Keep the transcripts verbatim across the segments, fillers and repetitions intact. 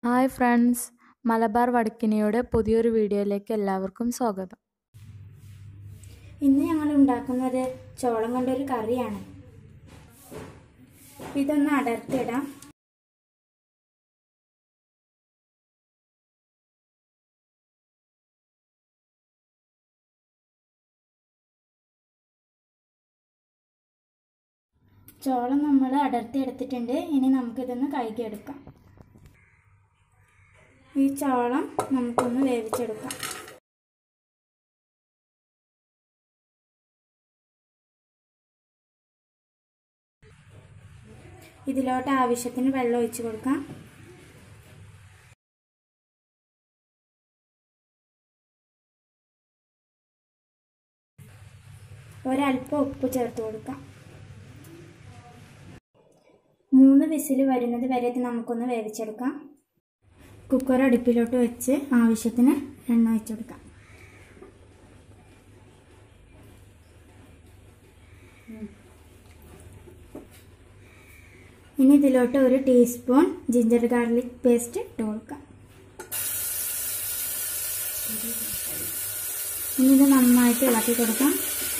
Hi friends, Malabar വടക്കിനിയുടെ പുതിയൊരു വീഡിയോയിലേക്ക് എല്ലാവർക്കും സ്വാഗതം. ഇന്ന് ഞങ്ങൾ ഉണ്ടാക്കുന്നത് ചോളം കൊണ്ടൊരു കറിയാണ്. ഇതൊന്ന് അടർത്തിയിടാം. ചോളം നമ്മൾ അടർത്തി എടുത്തിട്ടുണ്ട്. ഇനി നമുക്കിതൊന്ന് കഴുകിയെടുക്കാം. ഈ ചോളം നമുക്കൊന്ന് വേവിച്ചെടുക്കാം. ഇതിലോട്ട് ആവശ്യത്തിന് വെള്ളം ഒഴിച്ചു കൊടുക്കാം. ഒരല്പം ഉപ്പ് ചേർത്ത് കൊടുക്കാം. മൂന്ന് വിസിൽ വരുന്നത് വരെ ഇത് നമുക്കൊന്ന് വേവിച്ചെടുക്കാം. കുക്കർ അടുപ്പിലോട്ട് വെച്ച് ആവശ്യത്തിന് എണ്ണ ഒഴിച്ചെടുക്കാം. ഇനി ഇതിലോട്ട് ഒരു ടീസ്പൂൺ ജിഞ്ചർ ഗാർലിക് പേസ്റ്റ് ഇട്ട് കൊടുക്കാം. ഇനി ഇത് നന്നായിട്ട് ഇളക്കി കൊടുക്കാം.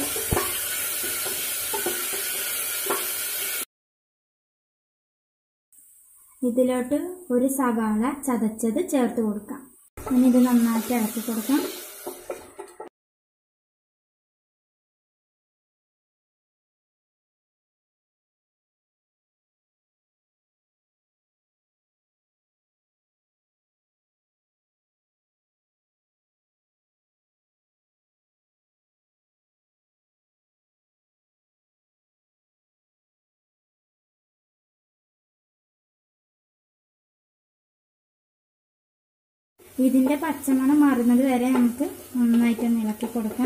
ഇതിലോട്ട് ഒരു സവാള ചതച്ചത് ചേർത്ത് കൊടുക്കാം. ഇനി ഇത് നന്നായിട്ട് ഇളക്കി കൊടുക്കാം. ഇതിന്റെ പച്ചമണം മാറുന്നത് വരെ നമുക്ക് നന്നായിട്ട് ഇളക്കി കൊടുക്കാം.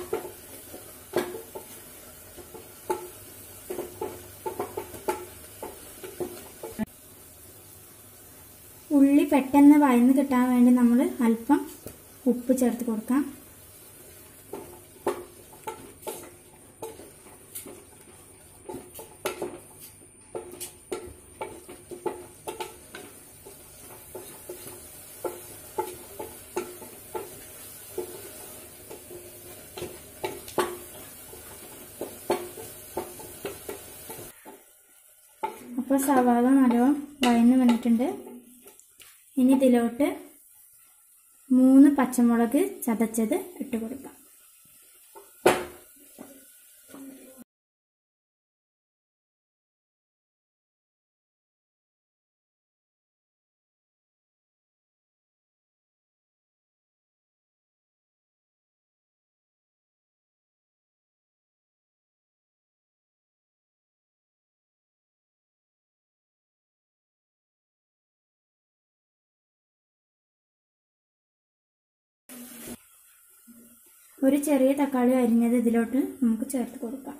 ഉള്ളി പെട്ടെന്ന് വഴന്ന് കിട്ടാൻ വേണ്ടി നമ്മൾ അല്പം ഉപ്പ് ചേർത്ത് കൊടുക്കാം. അപ്പോൾ സവാള നല്ലോണം വഴന്ന് വന്നിട്ടുണ്ട്. ഇനി ഇതിലോട്ട് മൂന്ന് പച്ചമുളക് ചതച്ചത് ഇട്ട് കൊടുക്കാം. ഒരു ചെറിയ തക്കാളി അരിഞ്ഞത് ഇതിലോട്ട് നമുക്ക് ചേർത്ത് കൊടുക്കാം.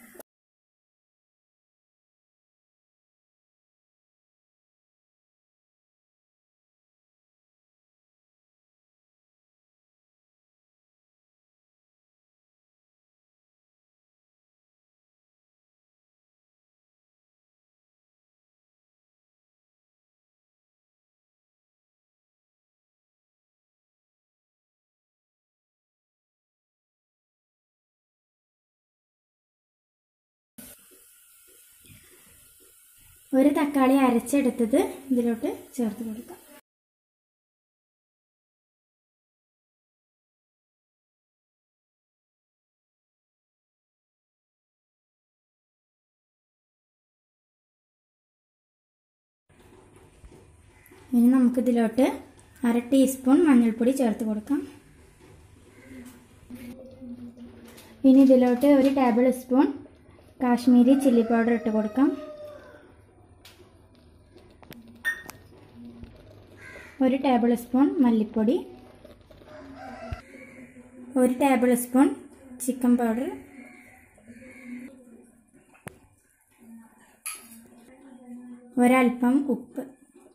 ഒരു തക്കാളി അരച്ചെടുത്തത് ഇതിലോട്ട് ചേർത്ത് കൊടുക്കാം. ഇനി നമുക്കിതിലോട്ട് അര ടീസ്പൂൺ മഞ്ഞൾപ്പൊടി ചേർത്ത് കൊടുക്കാം. ഇനി ഇതിലോട്ട് ഒരു tablespoon Kashmiri chilli powder ഇട്ട് കൊടുക്കാം. ഒരു ടേബിൾ സ്പൂൺ മല്ലിപ്പൊടി, ഒരു ടേബിൾ സ്പൂൺ ചിക്കൻ പൗഡർ, ഒരൽപ്പം ഉപ്പ്.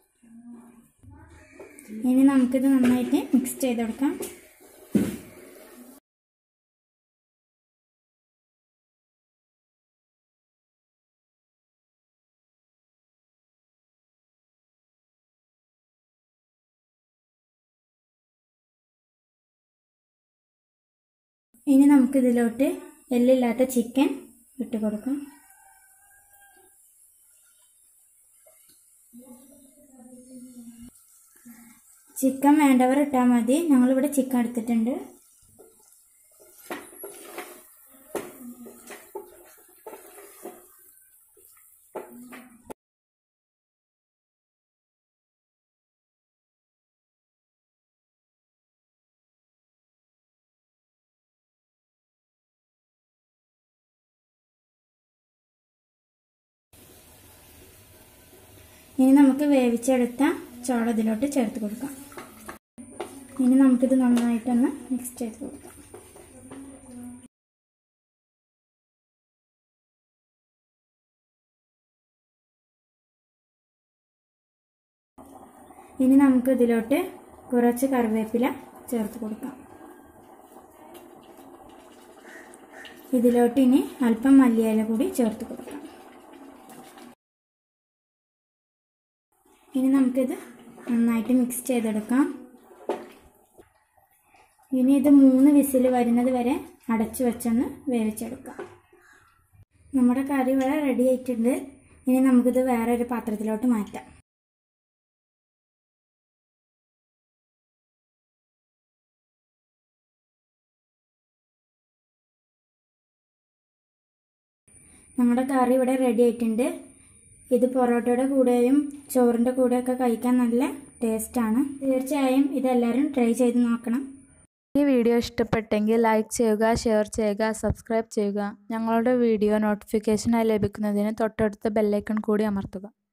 ഇനി നമുക്കിത് നന്നായിട്ട് മിക്സ് ചെയ്ത് കൊടുക്കാം. ഇനി നമുക്കിതിലോട്ട് എല്ലില്ലാത്ത ചിക്കൻ ഇട്ട് കൊടുക്കാം. ചിക്കൻ വേണ്ടവർ ഇട്ടാൽ മതി. ഞങ്ങളിവിടെ ചിക്കൻ എടുത്തിട്ടുണ്ട്. ഇനി നമുക്ക് വേവിച്ചെടുത്ത ചോള ഇതിലോട്ട് ചേർത്ത് കൊടുക്കാം. ഇനി നമുക്കിത് നന്നായിട്ടൊന്ന് മിക്സ് ചെയ്ത് കൊടുക്കാം. ഇനി നമുക്ക് ഇതിലോട്ട് കുറച്ച് കറിവേപ്പില ചേർത്ത് കൊടുക്കാം. ഇതിലോട്ട് ഇനി അല്പം മല്ലിയില കൂടി ചേർത്ത് കൊടുക്കാം. ഇനി നമുക്കിത് നന്നായിട്ട് മിക്സ് ചെയ്തെടുക്കാം. ഇനി ഇത് മൂന്ന് വിസിൽ വരുന്നത് വരെ അടച്ചു വെച്ചൊന്ന് വേവിച്ചെടുക്കാം. നമ്മുടെ കറി ഇവിടെ റെഡി ആയിട്ടുണ്ട്. ഇനി നമുക്കിത് വേറെ ഒരു പാത്രത്തിലോട്ട് മാറ്റാം. നമ്മുടെ കറി ഇവിടെ റെഡി ആയിട്ടുണ്ട്. ഇത് പൊറോട്ടയുടെ കൂടെയും ചോറിൻ്റെ കൂടെയൊക്കെ കഴിക്കാൻ നല്ല ടേസ്റ്റാണ്. തീർച്ചയായും ഇതെല്ലാവരും ട്രൈ ചെയ്ത് നോക്കണം. ഈ വീഡിയോ ഇഷ്ടപ്പെട്ടെങ്കിൽ ലൈക്ക് ചെയ്യുക, ഷെയർ ചെയ്യുക, സബ്സ്ക്രൈബ് ചെയ്യുക. ഞങ്ങളുടെ വീഡിയോ നോട്ടിഫിക്കേഷനായി ലഭിക്കുന്നതിന് തൊട്ടടുത്ത ബെല്ലൈക്കൺ കൂടി അമർത്തുക.